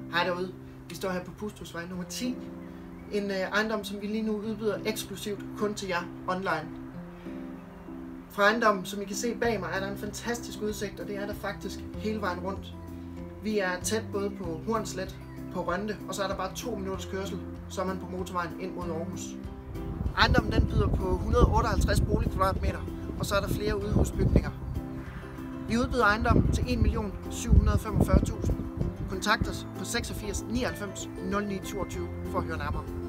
Hej derude. Vi står her på Pusthusvej nummer 10. En ejendom, som vi lige nu udbyder eksklusivt kun til jer online. Fra ejendommen, som I kan se bag mig, er der en fantastisk udsigt, og det er der faktisk hele vejen rundt. Vi er tæt både på Hornslet, på Rønde, og så er der bare 2 minutters kørsel, så er man på motorvejen ind mod Aarhus. Ejendommen den byder på 158 boligkvadratmeter, og så er der flere udhusbygninger. Vi udbyder ejendommen til 1.745.000. Kontakt os på 86 99 09 22 for at høre nærmere.